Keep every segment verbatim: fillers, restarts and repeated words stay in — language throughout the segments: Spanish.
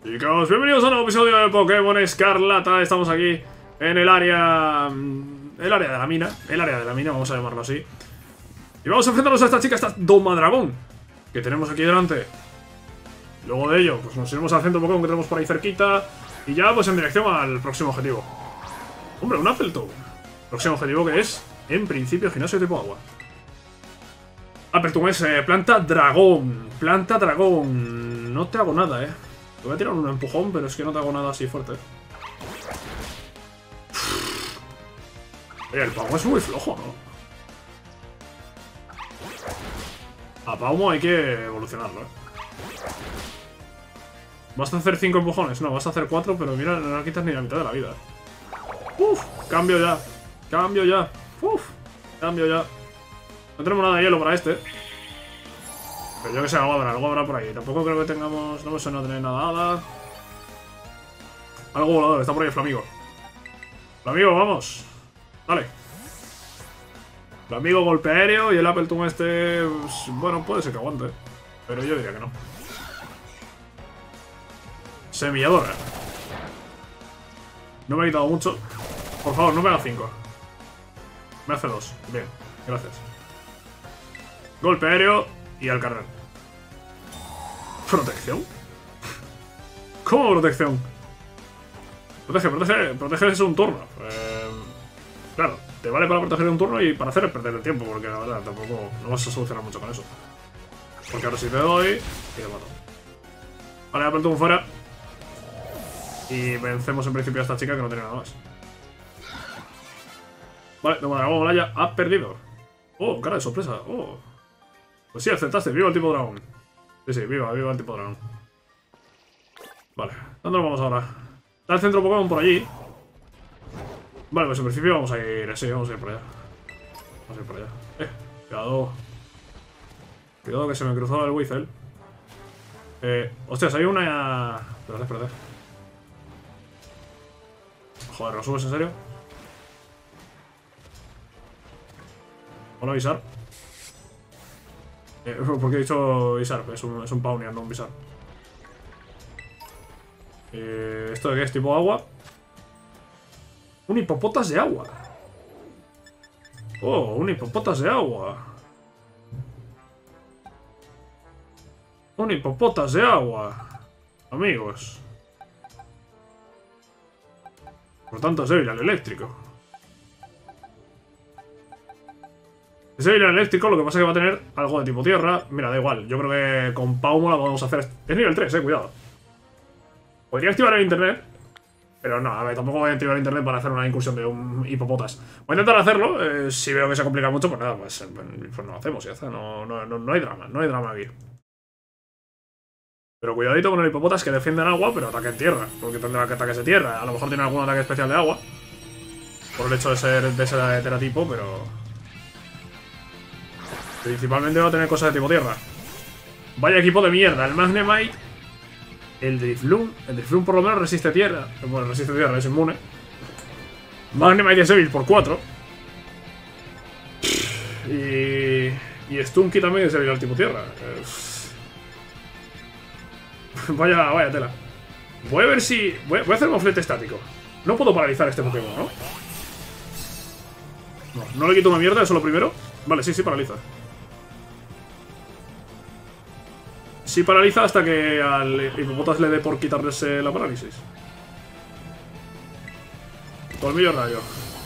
Chicos, bienvenidos a un nuevo episodio de Pokémon Escarlata. Estamos aquí en el área... El área de la mina. El área de la mina, vamos a llamarlo así. Y vamos a enfrentarnos a esta chica, esta Domadragón, que tenemos aquí delante. Luego de ello, pues nos iremos al centro Pokémon que tenemos por ahí cerquita. Y ya, pues en dirección al próximo objetivo. Hombre, un Appletown. Próximo objetivo que es, en principio, gimnasio tipo agua. Appletown es eh, planta dragón. Planta dragón. No te hago nada, eh. Te voy a tirar un empujón, pero es que no te hago nada así fuerte. Oye, el Paumo es muy flojo, ¿no? A Paumo hay que evolucionarlo, ¿eh? ¿Vas a hacer cinco empujones? No, vas a hacer cuatro, pero mira, no quitas ni la mitad de la vida. Uf, cambio ya. Cambio ya. Uf, cambio ya. No tenemos nada de hielo para este. Pero yo que sé, algo habrá, algo habrá por ahí. Tampoco creo que tengamos... No me suena tener nada, nada. Algo volador, está por ahí el Flamigo. Flamigo, vamos. Dale. Flamigo, golpe aéreo. Y el Appletown este... Pues, bueno, puede ser que aguante, pero yo diría que no. Semilladora. No me ha quitado mucho. Por favor, no me haga cinco. Me hace dos. Bien, gracias. Golpe aéreo. Y al carrer. ¿Protección? ¿Cómo protección? Protege, protege, protege es un turno. Eh, claro, te vale para proteger un turno y para hacer perder el tiempo, porque la verdad tampoco no vas a solucionar mucho con eso. Porque ahora sí te doy y te mato. Vale, Appletown fuera. Y vencemos en principio a esta chica que no tiene nada más. Vale, Domadragón Olaya ha perdido. Oh, cara de sorpresa. Oh. Pues sí, aceptaste. Viva el tipo dragón. Sí, sí, viva, viva el tipo dragón. Vale, ¿dónde nos vamos ahora? Está el centro Pokémon por allí. Vale, pues en principio vamos a ir... Sí, vamos a ir por allá. Vamos a ir por allá. Eh, cuidado. Cuidado que se me cruzó el Weasel. Eh, hostias, hay una... Espérate, espérate. Joder, ¿lo subes en serio? Hola, Visar. Eh, ¿Por qué he dicho Visar? Es un, es un Pawniard, no un Visar. Eh, ¿Esto de qué es? ¿Tipo agua? Un hipopotas de agua. Oh, un hipopotas de agua. Un hipopotas de agua. Amigos. Por tanto es débil al eléctrico. Es débil al eléctrico, lo que pasa es que va a tener algo de tipo tierra. Mira, da igual, yo creo que con Paumo la podemos hacer. Es nivel tres, eh, cuidado. Podría activar el internet, pero no, a ver, tampoco voy a activar el internet para hacer una incursión de un hipopotas. Voy a intentar hacerlo, eh, si veo que se complica mucho, pues nada, pues, pues no lo hacemos, ya está, no, no, no, no hay drama, no hay drama aquí. Pero cuidadito con el hipopotas que defiende en agua, pero ataque en tierra, porque tendrá que ataques de tierra. A lo mejor tiene algún ataque especial de agua, por el hecho de ser de ese teratipo, pero... Principalmente va a tener cosas de tipo tierra. Vaya equipo de mierda, el Magnemite. El Drifloon. El Drifloon por lo menos resiste tierra. Bueno, resiste tierra, es inmune. Magnemite es débil por cuatro. Y... Y Stunky también es débil al tipo tierra. Vaya, vaya tela. Voy a ver si... Voy a, voy a hacer un flete estático. No puedo paralizar este Pokémon, ¿no? No, no le quito una mierda, eso lo primero. Vale, sí, sí, paraliza. Sí paraliza hasta que al hipopotas le dé por quitarles la parálisis. Colmillo rayo.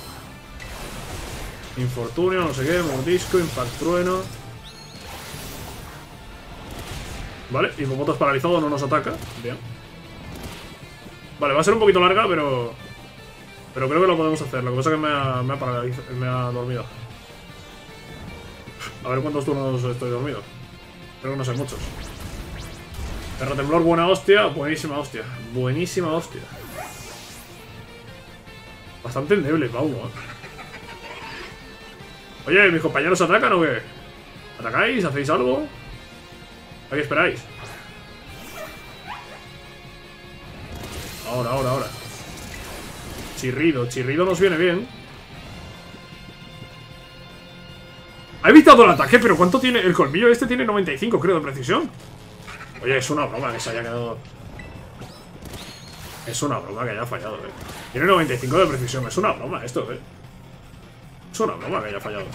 Infortunio, no sé qué, mordisco, impact trueno. Vale, hipopotas paralizado, no nos ataca. Bien. Vale, va a ser un poquito larga, pero... Pero creo que lo podemos hacer. Lo que pasa es que me ha, me ha, paralizado, me ha dormido. A ver cuántos turnos estoy dormido. Creo que no sé muchos. Terratemblor, buena hostia. Buenísima hostia. Buenísima hostia. Bastante endeble, Paumo, ¿eh? Oye, ¿mis compañeros atacan o qué? ¿Atacáis? ¿Hacéis algo? ¿A qué esperáis? Ahora, ahora, ahora. Chirrido. Chirrido nos viene bien. Ha evitado el ataque, pero ¿cuánto tiene? El colmillo este tiene noventa y cinco, creo, de precisión. Oye, es una broma que se haya quedado... Es una broma que haya fallado, eh. Tiene noventa y cinco de precisión. Es una broma esto, eh. Es una broma que haya fallado.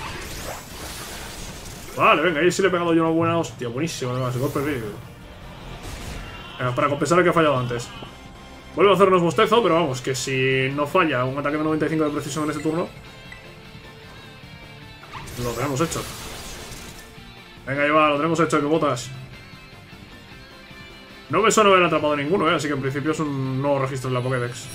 Vale, venga, ahí sí le he pegado yo una buena hostia. Buenísimo, además, el golpe perdido. Venga, para compensar el que ha fallado antes. Vuelve a hacernos bostezo, pero vamos, que si no falla un ataque de noventa y cinco de precisión en ese turno, lo tenemos hecho. Venga, ahí va, lo tenemos hecho, que botas. No me suena haber atrapado a ninguno, ¿eh? Así que en principio es un nuevo registro en la Pokédex.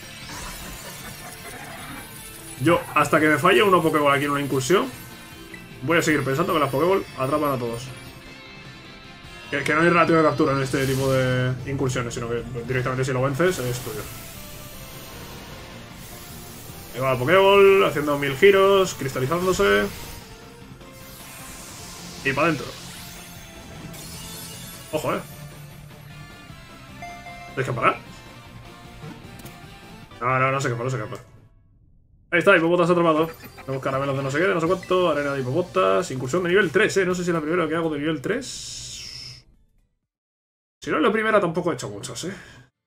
Yo, hasta que me falle una Pokéball aquí en una incursión, voy a seguir pensando que las Pokéball atrapan a todos. Que, que no hay ratio de captura en este tipo de incursiones, sino que directamente si lo vences es tuyo. Ahí va la Pokéball, haciendo mil giros, cristalizándose. Y para adentro. Ojo, eh. ¿Se escapará? No, no, no se escapa, no se escapa. Ahí está, hipopotas atrapado. Tenemos caramelos de no sé qué, de no sé cuánto. Arena de hipopotas. Incursión de nivel tres, eh. No sé si es la primera que hago de nivel tres. Si no es la primera, tampoco he hecho muchas, eh.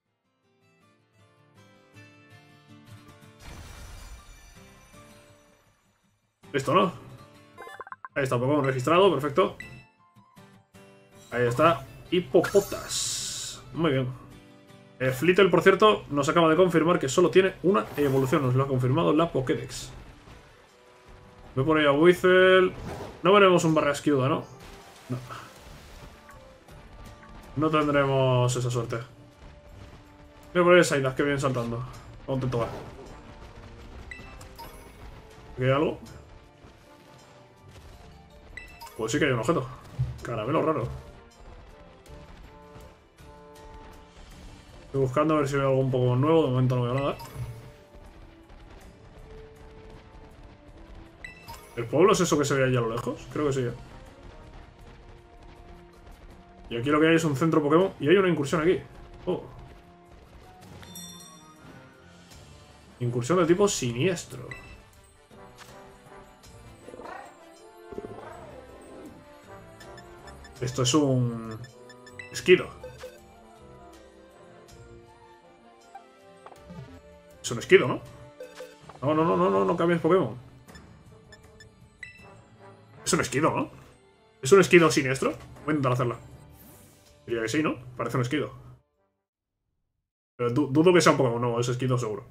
Listo, ¿no? Ahí está, Pokémon registrado, perfecto. Ahí está, hipopotas. Muy bien. Eh, Flittle, por cierto, nos acaba de confirmar que solo tiene una evolución. Nos lo ha confirmado la Pokédex. Voy por ahí a Whistle. No veremos un Barrasquiuda, ¿no? No. No tendremos esa suerte. Voy por ahí a Psyduck, que viene saltando. Contento va. ¿Aquí hay algo? Pues sí que hay un objeto. Caramelo raro. Estoy buscando a ver si veo algo un poco nuevo. De momento no veo nada. ¿El pueblo es eso que se ve allá a lo lejos? Creo que sí, ¿eh? Y aquí lo que hay es un centro Pokémon. Y hay una incursión aquí. Oh. Incursión de tipo siniestro. Esto es un... Esquido. Es un esquido, ¿no? No, no, no, no, no, no cambies Pokémon. Es un esquido, ¿no? ¿Es un esquido siniestro? Voy a intentar hacerla. Diría que sí, ¿no? Parece un esquido. Pero du dudo que sea un Pokémon, no, es esquido seguro.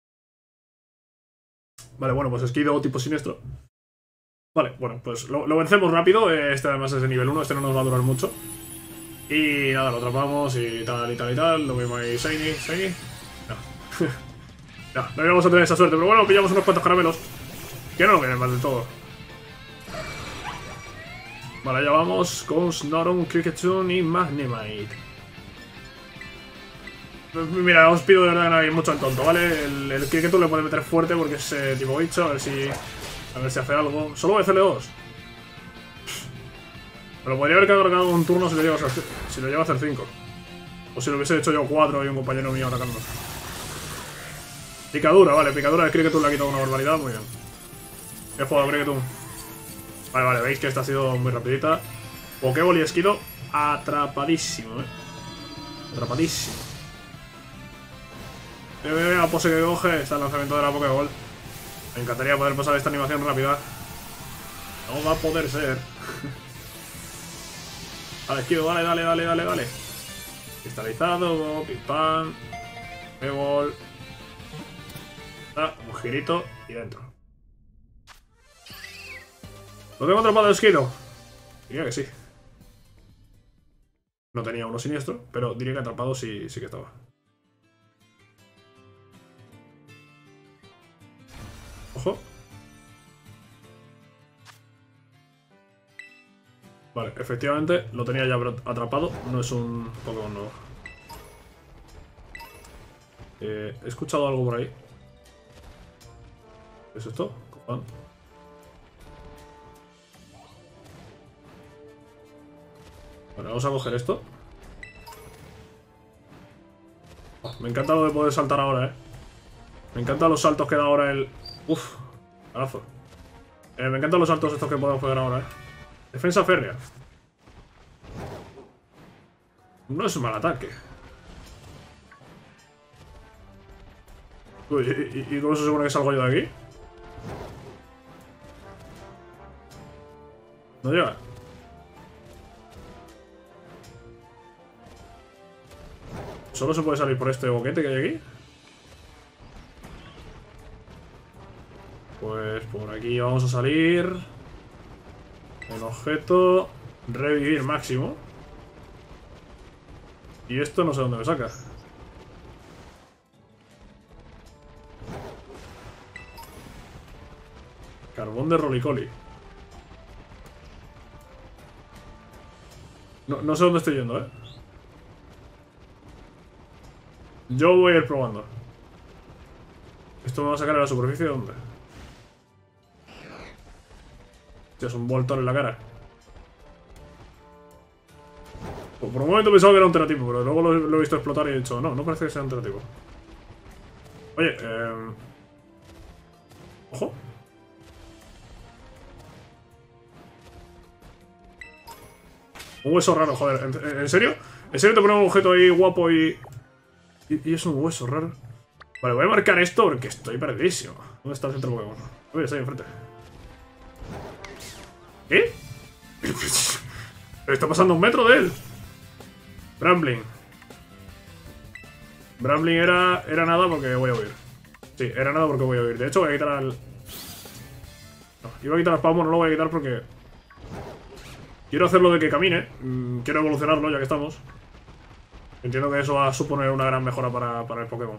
Vale, bueno, pues esquido tipo siniestro. Vale, bueno, pues lo, lo vencemos rápido. Este además es de nivel uno, este no nos va a durar mucho. Y nada, lo atrapamos y tal y tal y tal. Lo mismo ahí, Shiny, Shiny. No. No, no íbamos a tener esa suerte, pero bueno, pillamos unos cuantos caramelos. Que no lo vienen mal del todo. Vale, ya vamos con Snorunt, Kricketune y Magnemite. Mira, os pido de verdad que no hay mucho en tonto, ¿vale? El, el Kricketune le puede meter fuerte porque es eh, tipo bicho, a ver si... A ver si hace algo. Solo voy a hacerle dos. Pero podría haber cargado un turno si lo lleva a hacer, si lo lleva a hacer cinco. O si lo hubiese hecho yo cuatro y un compañero mío atacando. Picadura, vale, picadura de Kricketune le ha quitado una barbaridad, muy bien. He jugado Kricketune. Vale, vale, veis que esta ha sido muy rapidita. Pokéball y esquido atrapadísimo, eh. Atrapadísimo. Mira, mira, mira, la pose que coge. Está el lanzamiento de la Pokéball. Me encantaría poder pasar esta animación rápida. No va a poder ser. Vale, esquido, dale, dale, dale, dale, dale. Cristalizado, pim pam. Pokéball. Un girito y dentro. ¿Lo tengo atrapado el esquido? Diría que sí. No tenía uno siniestro, pero diría que atrapado sí, sí que estaba. Ojo. Vale, efectivamente lo tenía ya atrapado. No es un Pokémon nuevo. Eh, he escuchado algo por ahí. ¿Qué es esto? Copán. Bueno, vamos a coger esto. Oh, me encanta lo de poder saltar ahora, eh. Me encantan los saltos que da ahora el... Uf, carazo. Eh, me encantan los saltos estos que podemos pegar ahora, eh. Defensa férrea. No es un mal ataque. Uy, ¿y, y, y cómo se supone que salgo yo de aquí? No llega. Solo se puede salir por este boquete que hay aquí. Pues por aquí vamos a salir. Un objeto. Revivir máximo. Y esto no sé dónde me saca. Carbón de rolicoli. No, no sé dónde estoy yendo, eh. Yo voy a ir probando. ¿Esto me va a sacar a la superficie de dónde? Hostia, es un voltón en la cara. Pues por un momento pensaba que era un teratipo, pero luego lo, lo he visto explotar y he dicho, no, no parece que sea un teratipo. Oye, eh... ojo. Un hueso raro, joder. ¿En, en serio? ¿En serio te ponen un objeto ahí guapo y... y... y es un hueso raro? Vale, voy a marcar esto porque estoy perdidísimo. ¿Dónde está el centro Pokémon? Oye, está ahí enfrente. ¿Qué? Está pasando un metro de él. Brambling. Brambling era, era nada porque voy a huir. Sí, era nada porque voy a huir. De hecho, voy a quitar al... No, iba a quitar al Spawmo, no lo voy a quitar porque... quiero hacerlo de que camine. Mm, quiero evolucionarlo ya que estamos. Entiendo que eso va a suponer una gran mejora para, para el Pokémon.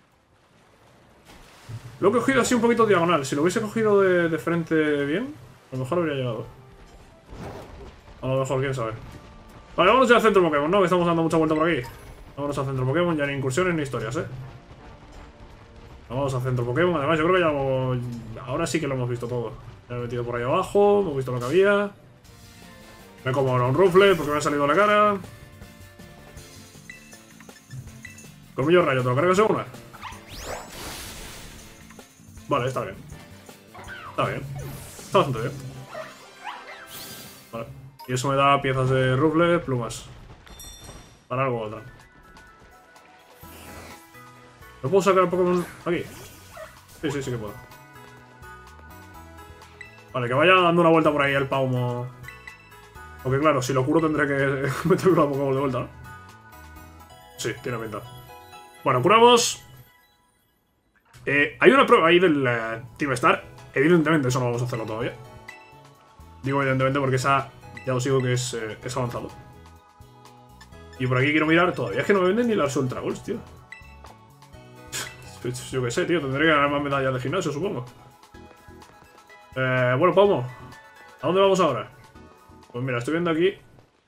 Lo he cogido así un poquito diagonal. Si lo hubiese cogido de, de frente bien, a lo mejor habría llegado. A lo mejor, quién sabe. Vale, vámonos ya al centro Pokémon, ¿no? Que estamos dando mucha vuelta por aquí. Vámonos al centro Pokémon, ya ni incursiones ni historias, ¿eh? Vamos al centro Pokémon. Además, yo creo que ya hemos... ahora sí que lo hemos visto todo. Me he metido por ahí abajo, hemos visto lo que había. Me como ahora un rufle porque me ha salido la cara. Colmillo rayo, ¿te lo cargas en una? Vale, está bien. Está bien. Está bastante bien. Vale. Y eso me da piezas de rufle, plumas. Para algo u otra. ¿No puedo sacar el Pokémon aquí? Sí, sí, sí que puedo. Vale, que vaya dando una vuelta por ahí el Paumo. Porque claro, si lo curo tendré que meterlo a Pokémon de vuelta, ¿no? Sí, tiene pinta. Bueno, curamos. Eh, hay una prueba ahí del uh, Team Star. Evidentemente eso no vamos a hacerlo todavía. Digo evidentemente porque esa, ya os digo que es, eh, es avanzado. Y por aquí quiero mirar. Todavía es que no me venden ni las Ultra Golds, tío. Yo qué sé, tío. Tendré que ganar más medallas de gimnasio, supongo. Eh, bueno, Paumo. ¿A dónde vamos ahora? Pues mira, estoy viendo aquí.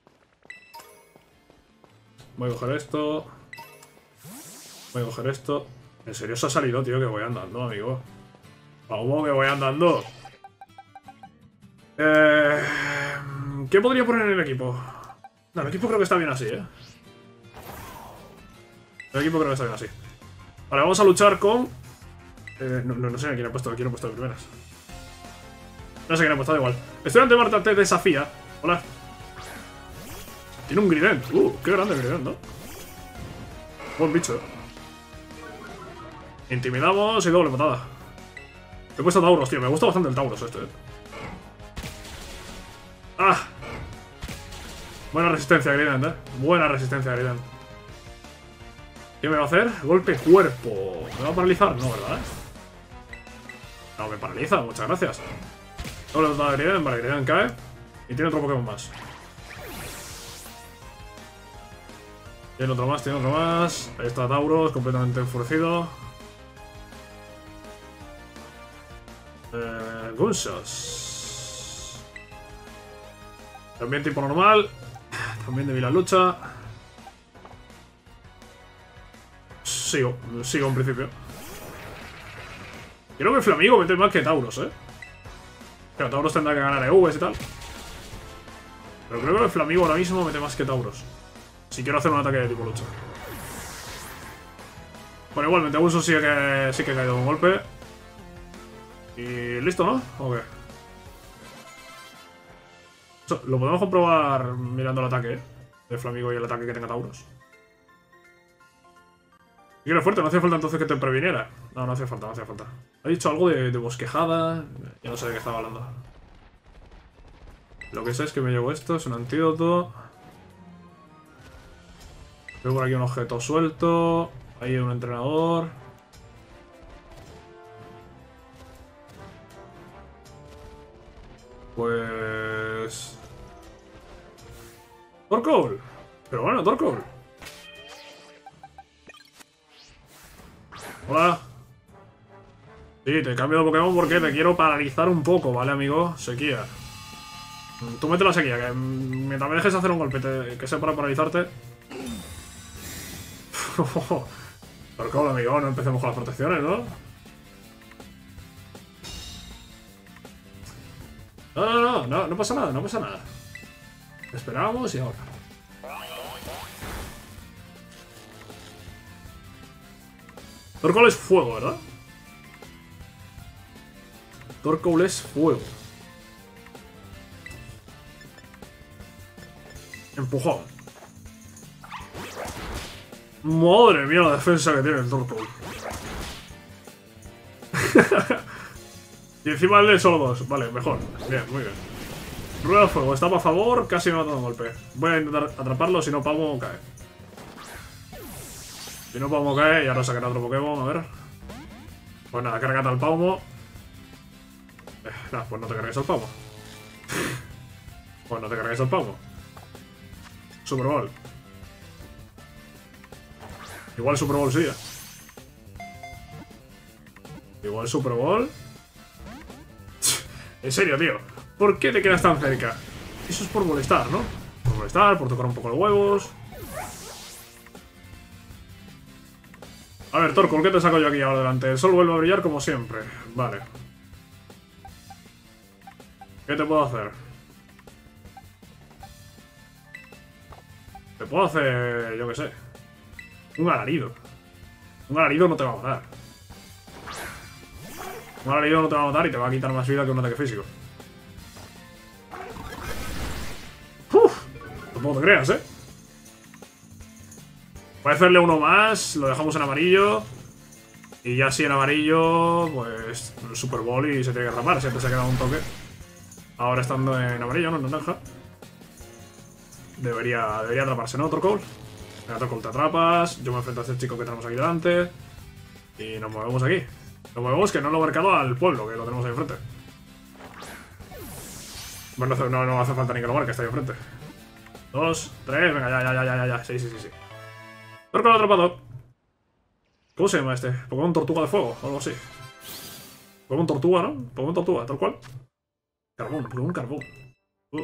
Voy a coger esto. Voy a coger esto. ¿En serio se ha salido, tío? Que voy andando, amigo. ¿Cómo que voy andando? Eh, ¿Qué podría poner en el equipo? No, el equipo creo que está bien así, ¿eh? El equipo creo que está bien así. Vale, vamos a luchar con... Eh, no, no, no sé a quién he puesto, a quién he puesto de primeras. No sé quién he puesto, da igual. Estudiante Marta te desafía. Hola. Tiene un Grident. Uh, qué grande el Grident, ¿no? Buen bicho, ¿eh? Intimidamos y doble patada. He puesto Tauros, tío. Me gusta bastante el Tauros este, ¿eh? ¡Ah! Buena resistencia, Grident, ¿eh? Buena resistencia, Grident. ¿Qué me va a hacer? Golpe cuerpo. ¿Me va a paralizar? No, ¿verdad? No, me paraliza. Muchas gracias. Doble patada de Grident. Vale, Grident cae. Y tiene otro Pokémon más. Tiene otro más, tiene otro más. Ahí está Tauros, completamente enfurecido. Eh, Gunsos. También tipo normal. También débil la lucha. Sigo, sigo en principio. Creo que Flamigo mete más que Tauros, eh. Pero Tauros tendrá que ganar E Vs y tal. Pero creo que el Flamigo ahora mismo mete más que Tauros. Si quiero hacer un ataque de tipo lucha. Bueno, igualmente, Gunsos sí que, sí que ha caído un golpe. Y listo, ¿no? ¿O qué? Eso, lo podemos comprobar mirando el ataque, ¿eh? De Flamigo y el ataque que tenga Tauros. Y que era fuerte, no hacía falta entonces que te previniera. No, no hace falta, no hace falta. Ha dicho algo de, de bosquejada. Ya no sé de qué estaba hablando. Lo que sé es que me llevo esto, es un antídoto. Veo por aquí un objeto suelto. Ahí hay un entrenador. Pues... Torkoal. Pero bueno, Torkoal. Hola. Sí, te cambio de Pokémon porque te quiero paralizar un poco, ¿vale, amigo? Sequía. Tú mete la sequía, que mientras me dejes hacer un golpe te, que sea para paralizarte. Torkoal, amigo, no empecemos con las protecciones, ¿no? No, no, no, no, no pasa nada, no pasa nada. Esperamos y ahora. Torkoal es fuego, ¿verdad? Torkoal es fuego. Empujón. Madre mía la defensa que tiene el Torkoal. Y encima el de solo dos. Vale, mejor. Bien, muy bien. Rueda de fuego, está a favor, casi me ha dado un golpe. Voy a intentar atraparlo, si no Pawmo cae. Si no Pawmo cae, y ahora sacará otro Pokémon, a ver. Pues nada, cárgate al Pawmo. Eh, nada, pues no te cargues al Pawmo. Pues no te cargues al Pawmo. Super Bowl. Igual Super Bowl sí, ¿eh? Igual Super Bowl. En serio, tío. ¿Por qué te quedas tan cerca? Eso es por molestar, ¿no? Por molestar, por tocar un poco los huevos. A ver, Torkoal, ¿qué te saco yo aquí ahora delante? El sol vuelve a brillar como siempre. Vale. ¿Qué te puedo hacer? Te puedo hacer, yo qué sé, un alarido. Un alarido no te va a matar. Un alarido no te va a matar y te va a quitar más vida que un ataque físico. Uf, tampoco te creas, ¿eh? Voy a hacerle uno más, lo dejamos en amarillo. Y ya así en amarillo, pues Super Bowl y se tiene que atrapar. Siempre se ha quedado un toque. Ahora estando en amarillo, no en naranja. Debería, debería atraparse, ¿no? Torkoal. Venga, Torkoal, te atrapas. Yo me enfrento a este chico que tenemos aquí delante. Y nos movemos aquí. Nos movemos que no lo he marcado al pueblo, que lo tenemos ahí enfrente. Bueno, no, no, no hace falta ni que lo marque, está ahí enfrente. Dos, tres, venga, ya, ya, ya, ya, ya. Sí, sí, sí, sí. Torkoal atrapado. ¿Cómo se llama este? Pokémon Tortuga de Fuego, o algo así. Pokémon Tortuga, ¿no? Pokémon Tortuga, tal cual. Carbón, Pokémon Carbón. Uh.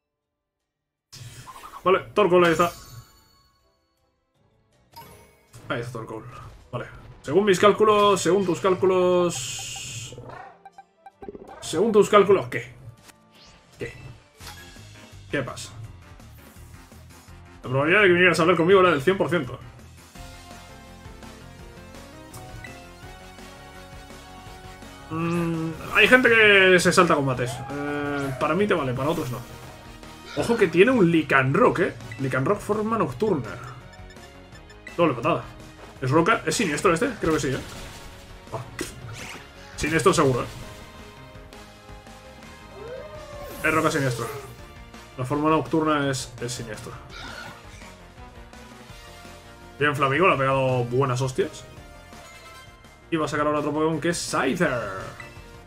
Vale, Torkoal, ahí está. Ahí está Torkoal. Vale. Según mis cálculos, según tus cálculos... Según tus cálculos, ¿qué? ¿Qué? ¿Qué pasa? La probabilidad de que vinieras a hablar conmigo era del cien por ciento. Mm, hay gente que se salta combates. Eh, para mí te vale, para otros no. Ojo que tiene un Lycanroc, ¿eh? Lycanroc forma nocturna. Doble patada. ¿Es roca? ¿Es siniestro este? Creo que sí, ¿eh? Oh. Siniestro seguro, ¿eh? Es roca siniestro. La forma nocturna es, es siniestro. Bien, Flamigo, le ha pegado buenas hostias. Y va a sacar ahora otro Pokémon que es Scyther.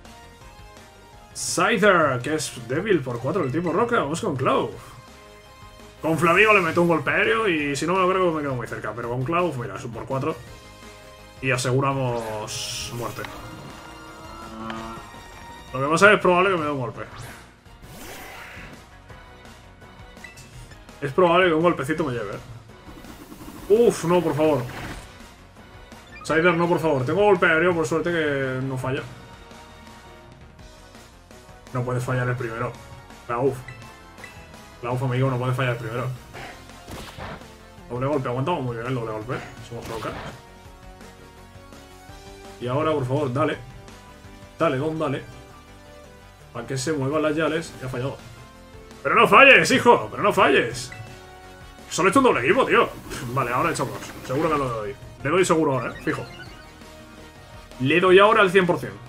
Scyther, que es débil por cuatro del tipo roca. Vamos con Cloud. Con Flamigo le meto un golpe aéreo y si no me lo creo me quedo muy cerca. Pero con Cloud, mira, es un por cuatro. Y aseguramos muerte. Lo que pasa es probable que me dé un golpe. Es probable que un golpecito me lleve, ¿eh? Uf, no, por favor. Scyther, no, por favor. Tengo golpe aéreo, por suerte que no falla. No puedes fallar el primero. La uf. La uf, amigo, no puedes fallar el primero. Doble golpe, aguantamos muy bien el doble golpe. Somos roca. Y ahora, por favor, dale. Dale, don, dale. Para que se muevan las yales. Ya ha fallado. ¡Pero no falles, hijo! ¡Pero no falles! Solo he hecho un doble equipo, tío. Vale, ahora he hecho dos. Seguro que lo doy. Le doy seguro ahora, ¿eh? Fijo. Le doy ahora al cien por cien.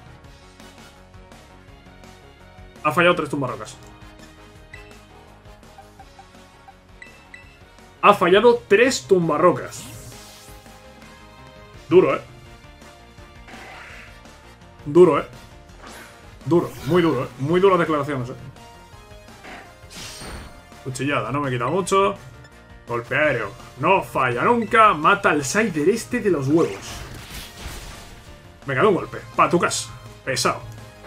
Ha fallado tres tumbarrocas. Ha fallado tres tumbarrocas. Duro, ¿eh? Duro, ¿eh? Duro, muy duro, ¿eh? Muy duras declaraciones, ¿eh? Cuchillada, no me quita mucho. Golpe aéreo, no falla nunca. Mata al Sider este de los huevos. Me queda un golpe, pa' tu casa. Pesado.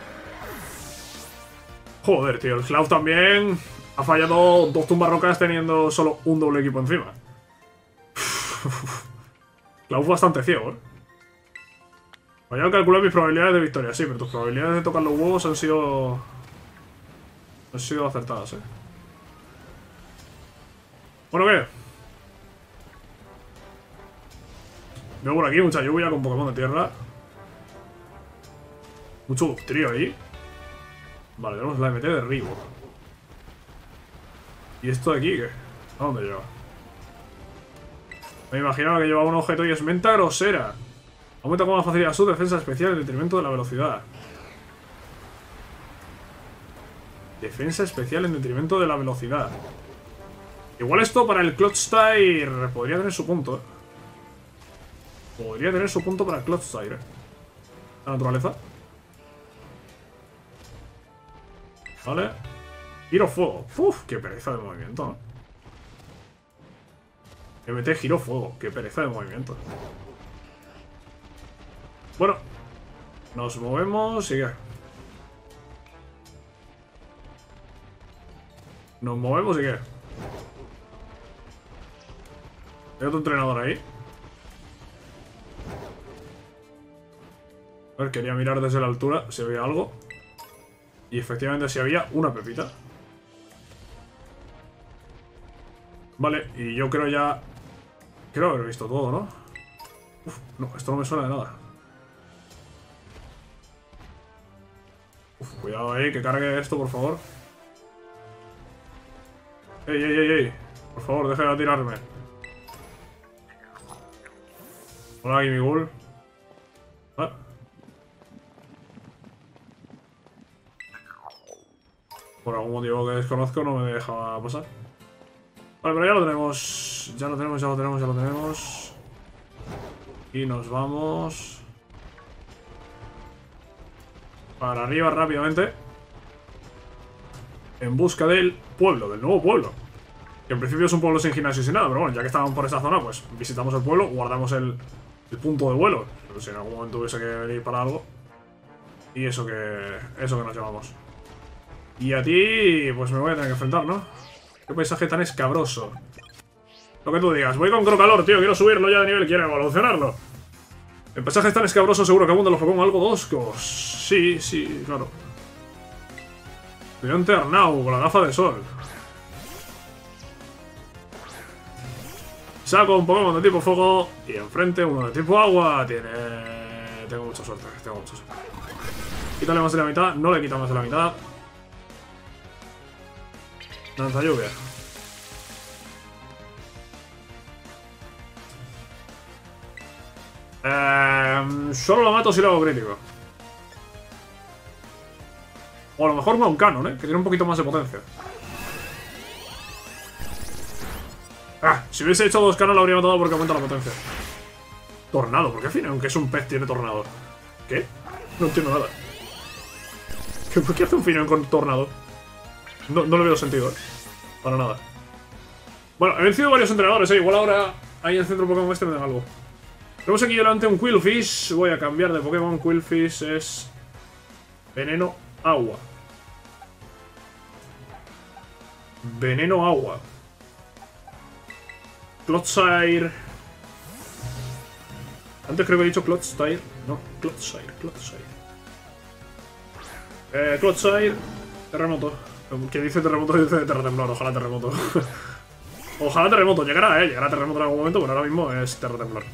Joder, tío, el Cloud también ha fallado dos tumbarrocas teniendo solo un doble equipo encima. Cloud bastante ciego, ¿eh? Voy a calcular mis probabilidades de victoria. Sí, pero tus probabilidades de tocar los huevos han sido... Han sido acertadas, ¿eh? Bueno, ¿qué? Veo por aquí mucha lluvia con Pokémon de tierra. Mucho Ductrio ahí. Vale, tenemos la M T de Ribo. ¿Y esto de aquí qué? ¿A dónde lleva? Me imaginaba que llevaba un objeto y es menta grosera. Aumenta con más facilidad su defensa especial en detrimento de la velocidad. Defensa especial en detrimento de la velocidad. Igual esto para el Clodsire podría tener su punto, ¿eh? Podría tener su punto para el Clodsire, ¿eh? La naturaleza. Vale. Giro fuego. Uf, qué pereza de movimiento, ¿no? M T giro fuego. Qué pereza de movimiento. Bueno. Nos movemos y qué. Nos movemos y qué. Hay otro entrenador ahí. A ver, quería mirar desde la altura si había algo. Y efectivamente si había una pepita. Vale, y yo creo ya... Creo haber visto todo, ¿no? Uf, no, esto no me suena de nada. Uf, cuidado ahí, que cargue esto, por favor. Ey, ey, ey, ey. Por favor, deje de tirarme. Hola, Gimme Ghoul. Ah. Por algún motivo que desconozco no me deja pasar. Vale, pero ya lo tenemos. Ya lo tenemos, ya lo tenemos, ya lo tenemos. Y nos vamos para arriba rápidamente. En busca del pueblo, del nuevo pueblo. Que en principio es un pueblo sin gimnasio y sin nada. Pero bueno, ya que estábamos por esta zona, pues visitamos el pueblo, guardamos el, el punto de vuelo. Pero si en algún momento hubiese que venir para algo. Y eso que. Eso que nos llevamos. Y a ti, pues me voy a tener que enfrentar, ¿no? Qué paisaje tan escabroso. Lo que tú digas, voy con Crocalor, tío, quiero subirlo ya de nivel, quiero evolucionarlo. El paisaje es tan escabroso, seguro que abundan los Pokémon algo toscos. Sí, sí, claro. Estudiante Arnau, con la gafa de sol. Saco un Pokémon de tipo fuego y enfrente uno de tipo agua. Tiene... Tengo mucha suerte, tengo mucha suerte. Quítale más de la mitad, no le quita más de la mitad. Lanza lluvia. Eh, solo lo mato si lo hago crítico. O a lo mejor un Canon, ¿eh? Que tiene un poquito más de potencia. Ah, si hubiese hecho dos Canon lo habría matado porque aumenta la potencia. Tornado, ¿por qué Finneon, aunque es un pez, tiene tornado? ¿Qué? No entiendo nada. ¿Por qué hace un Finneon con tornado? No, no le veo sentido, ¿eh? Para nada. Bueno, he vencido varios entrenadores, ¿eh? Igual ahora ahí en el centro Pokémon este me dan algo. Tenemos aquí delante un Quillfish. Voy a cambiar de Pokémon. Quillfish es... Veneno agua. Veneno agua. Clodsire. Antes creo que he dicho Clodsire. No, Clodsire, Clodsire. Eh, Clodsire. Terremoto. Que dice terremoto, dice terretemblor. Ojalá terremoto. Ojalá terremoto. Llegará, eh. Llegará terremoto en algún momento, pero ahora mismo es terretemblor.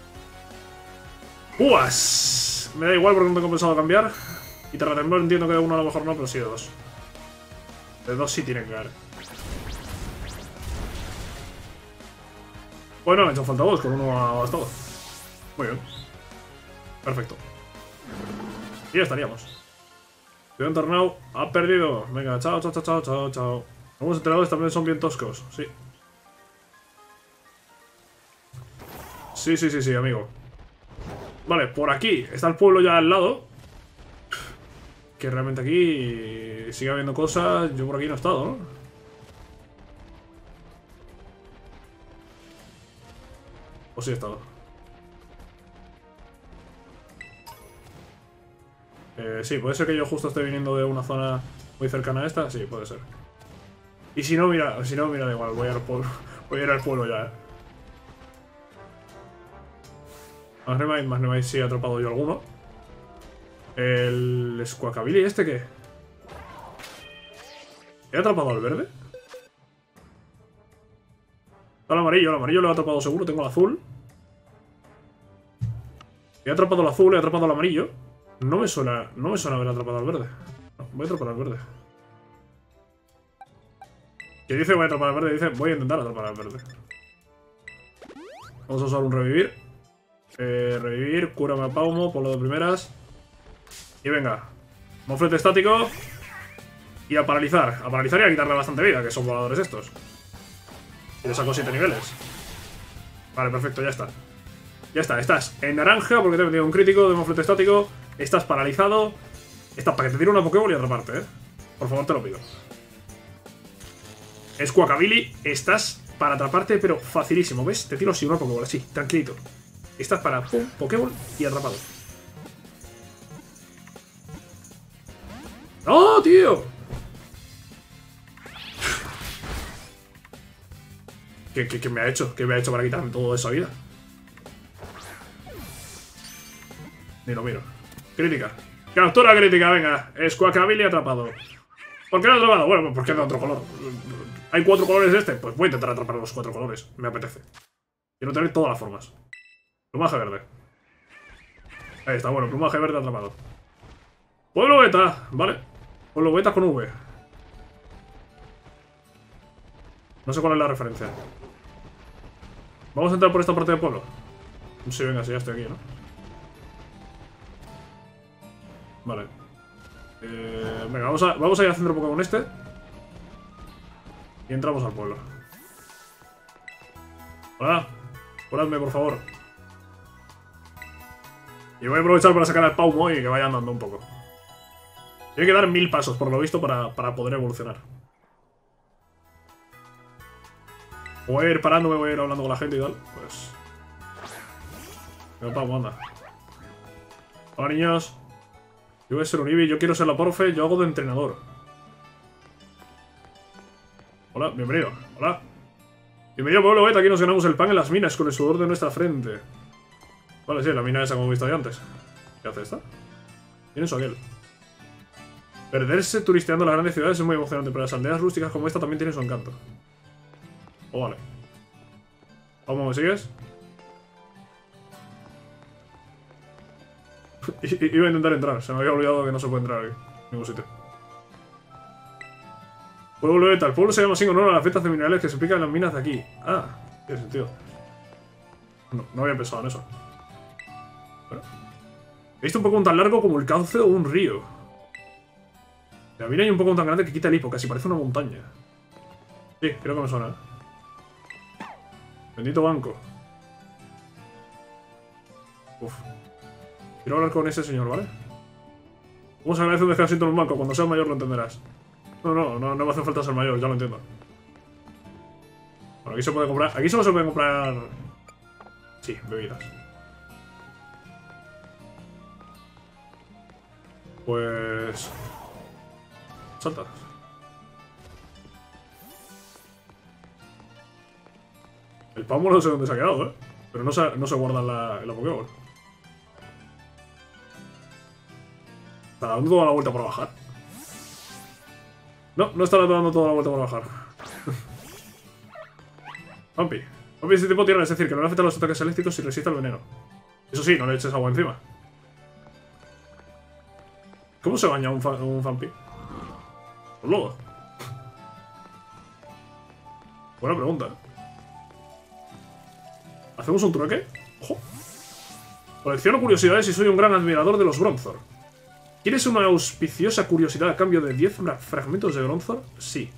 ¡Uas! Me da igual porque no tengo pensado cambiar. Y terretemblor entiendo que de uno a lo mejor no, pero sí de dos. De dos sí tienen que haber. Bueno, me ha hecho falta dos, con uno ha bastado. Muy bien. Perfecto. Y ya estaríamos. Estudiante Tornado ha perdido. Venga, chao, chao, chao, chao, chao, chao. Algunos entrenadores también son bien toscos, sí. Sí, sí, sí, sí, amigo. Vale, por aquí está el pueblo ya al lado. Que realmente aquí sigue habiendo cosas. Yo por aquí no he estado, ¿no? O sí he estado. Eh, sí, puede ser que yo justo esté viniendo de una zona muy cercana a esta. Sí, puede ser. Y si no, mira, si no, mira, da igual, voy a ir al pueblo. Voy a ir al pueblo ya, eh. Más Remite, más Remite, sí he atrapado yo alguno. El Squawkabilly, ¿este qué? ¿He atrapado al verde? Está el amarillo, el amarillo lo he atrapado seguro, tengo el azul. He atrapado el azul, he atrapado el amarillo. No me suena, no me suena haber atrapado al verde. No, voy a atrapar al verde. ¿Qué dice voy a atrapar al verde? Dice voy a intentar atrapar al verde. Vamos a usar un revivir. Eh, revivir, cúrame a Paumo, por lo de primeras. Y venga. Moflete estático. Y a paralizar. A paralizar y a quitarle bastante vida, que son voladores estos. Y le saco siete niveles. Vale, perfecto, ya está. Ya está, estás en naranja porque te he metido un crítico de moflete estático. Estás paralizado. Estás para que te tire una Pokéball y atraparte, eh. Por favor, te lo pido. Squawkabilly, estás para atraparte, pero facilísimo, ¿ves? Te tiro así una Pokéball, así, tranquilito. Estás para pum, Pokéball y atrapado. ¡No, tío! ¿Qué, qué, qué me ha hecho? ¿Qué me ha hecho para quitarme toda esa vida? Ni lo miro. Crítica. Captura crítica, venga. Squawkabilly atrapado. ¿Por qué no atrapado? Bueno, pues porque es de otro color. ¿Hay cuatro colores de este? Pues voy a intentar atrapar los cuatro colores. Me apetece. Quiero tener todas las formas. Plumaje verde. Ahí está, bueno, plumaje verde atrapado. Pueblo beta, vale. Pueblo beta con V. No sé cuál es la referencia. Vamos a entrar por esta parte del pueblo. Sí, venga, sí, ya estoy aquí, ¿no? Vale. Eh, venga, vamos a, vamos a ir al centro Pokémon este. Y entramos al pueblo. Hola. Curadme, por favor. Y voy a aprovechar para sacar al Paumo y que vaya andando un poco. Tiene que dar mil pasos, por lo visto, para, para poder evolucionar. Voy a ir parándome, voy a ir hablando con la gente y tal. Pues... Venga, Paumo, anda. Hola, niños. Yo voy a ser un Eevee, yo quiero ser la profe, yo hago de entrenador. Hola, bienvenido. Hola. Bienvenido, pueblo beta, aquí nos ganamos el pan en las minas con el sudor de nuestra frente. Vale, sí, la mina esa como he visto ya antes. ¿Qué hace esta? Tiene su aquel. Perderse turisteando las grandes ciudades es muy emocionante, pero las aldeas rústicas como esta también tienen su encanto. Oh, vale. ¿Cómo me sigues? Iba a intentar entrar, se me había olvidado que no se puede entrar aquí, en ningún sitio. Pueblo beta, el pueblo se llama así en honor a las vetas de minerales que se aplican en las minas de aquí. Ah, tiene sentido. No, no había pensado en eso. Bueno. He visto un Pokémon tan largo como el cauce de un río. La mina hay un Pokémon tan grande que quita el hipo, casi parece una montaña. Sí, creo que me suena. Bendito banco. Uf. Quiero hablar con ese señor, ¿vale? ¿Cómo se agradece un descansito en un banco? Cuando seas mayor lo entenderás. No, no, no, no me hace falta ser mayor, ya lo entiendo. Bueno, aquí se puede comprar... Aquí solo se pueden comprar... Sí, bebidas. Pues... Salta. El Paumo no sé dónde se ha quedado, ¿eh? Pero no se, no se guarda en la, en la Pokéball. ¿Está dando toda la vuelta por bajar? No, no está dando toda la vuelta por bajar. Vampi. Vampi es de tipo tierra, es decir, que no le afectan los ataques eléctricos y resiste al veneno. Eso sí, no le eches agua encima. ¿Cómo se baña un, fa un Vampi? Pues luego. Buena pregunta. ¿Hacemos un trueque? ¡Ojo! Colecciono curiosidades y soy un gran admirador de los Bronzor. ¿Quieres una auspiciosa curiosidad a cambio de diez fra fragmentos de Bronzor? Sí.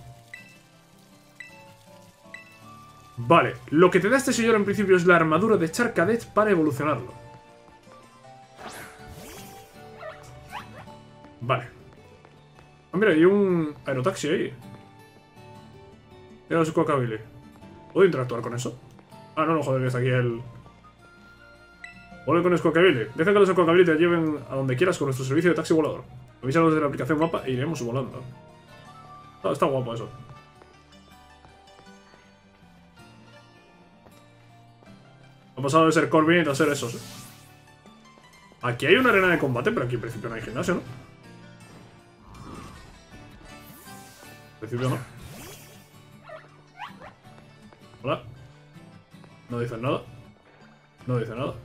Vale, lo que te da este señor en principio es la armadura de Charcadet para evolucionarlo. Vale. Ah, mira, hay un aerotaxi ahí. Mira su Squawkabilly. ¿Puedo interactuar con eso? Ah, no, no, joder, que está aquí el... Vuelve con Squawkabilly. Deja que los Squawkabilly te lleven a donde quieras con nuestro servicio de taxi volador. Avísanos de la aplicación mapa e iremos volando. Ah, está guapo eso. Ha pasado de ser Corbin a ser esos, ¿eh? Aquí hay una arena de combate, pero aquí en principio no hay gimnasio, ¿no? En principio no. Hola. No dicen nada. No dicen nada.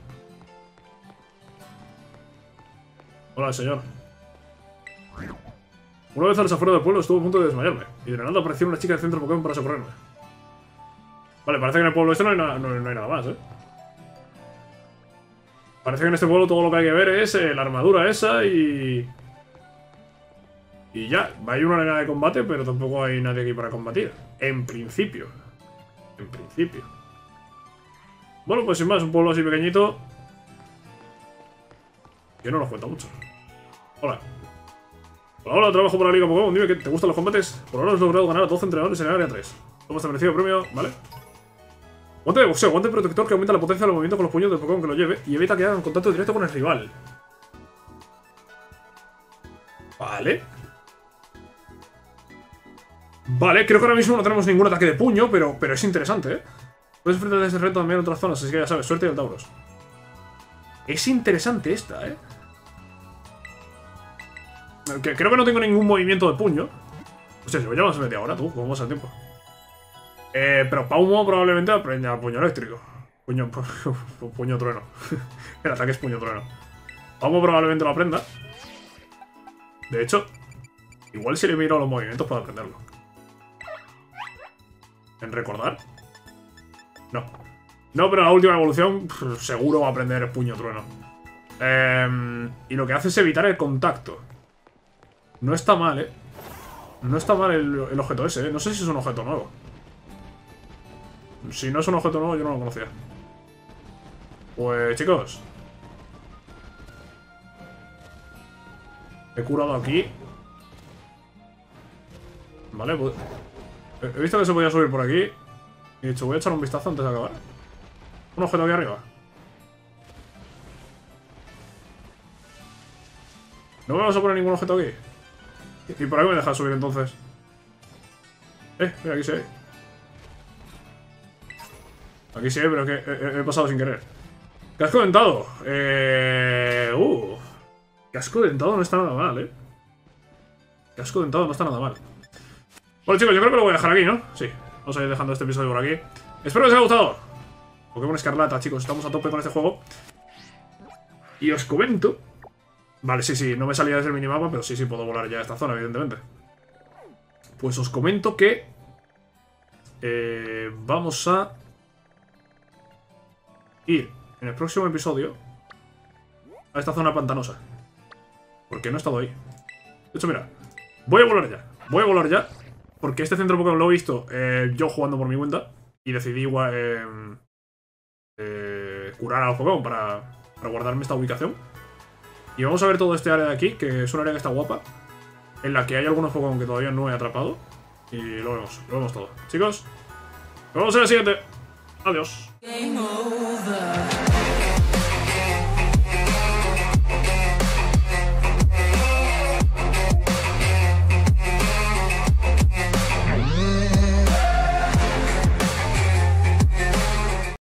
Hola, señor. Una vez a las afueras del pueblo estuve a punto de desmayarme. Y de la nada apareció una chica del centro Pokémon para socorrerme. Vale, parece que en el pueblo este no hay, na no, no hay nada más, ¿eh? Parece que en este pueblo todo lo que hay que ver es eh, la armadura esa y... Y ya, hay una arena de combate, pero tampoco hay nadie aquí para combatir. En principio. En principio. Bueno, pues sin más, un pueblo así pequeñito... Que no nos cuenta mucho. Hola. Hola, hola, trabajo para la Liga Pokémon. Dime que te gustan los combates. Por ahora has logrado ganar a doce entrenadores en el área tres. Toma este merecido premio, ¿vale? Guante de boxeo, guante protector que aumenta la potencia del movimiento con los puños del Pokémon que lo lleve y evita que hagan contacto directo con el rival. Vale. Vale, creo que ahora mismo no tenemos ningún ataque de puño, pero, pero es interesante, ¿eh? Puedes enfrentar este reto también en otras zonas, así que ya sabes, suerte y el Tauros. Es interesante esta, ¿eh? Que, creo que no tengo ningún movimiento de puño. O sea, si me llamas media hora, tú, ¿cómo pasa el tiempo? Eh, pero Paumo probablemente aprenda puño eléctrico. Puño, pu puño trueno. El ataque es puño trueno. Paumo probablemente lo aprenda. De hecho, igual si le miro los movimientos puedo aprenderlo. ¿En recordar? No. No, pero la última evolución pff, seguro va a aprender el puño trueno. Eh, y lo que hace es evitar el contacto. No está mal, ¿eh? No está mal el, el objeto ese, ¿eh? No sé si es un objeto nuevo. Si no es un objeto nuevo, yo no lo conocía. Pues, chicos. He curado aquí. Vale, pues... He visto que se podía subir por aquí. Y he dicho, voy a echar un vistazo antes de acabar. Un objeto aquí arriba. ¿No me vas a poner ningún objeto aquí? ¿Y por ahí me dejas subir entonces? Eh, mira, aquí sí hay. Aquí sí hay, pero es que he, he pasado sin querer. Casco dentado. Eh... Uh. Casco dentado no está nada mal, eh. Casco dentado no está nada mal. Bueno, chicos, yo creo que lo voy a dejar aquí, ¿no? Sí. Vamos a ir dejando este episodio por aquí. Espero que os haya gustado. Pokémon Escarlata, chicos. Estamos a tope con este juego. Y os comento... Vale, sí, sí. No me salía desde el minimapa, pero sí, sí puedo volar ya a esta zona, evidentemente. Pues os comento que... Eh, vamos a... ir en el próximo episodio a esta zona pantanosa. Porque no he estado ahí. De hecho, mira. Voy a volar ya. Voy a volar ya. Porque este centro Pokémon lo he visto eh, yo jugando por mi cuenta. Y decidí igual, eh, eh, curar a los Pokémon para, para guardarme esta ubicación. Y vamos a ver todo este área de aquí, que es un área que está guapa. En la que hay algunos Pokémon que todavía no he atrapado. Y lo vemos, lo vemos todo. Chicos, nos vemos en el siguiente. Adiós.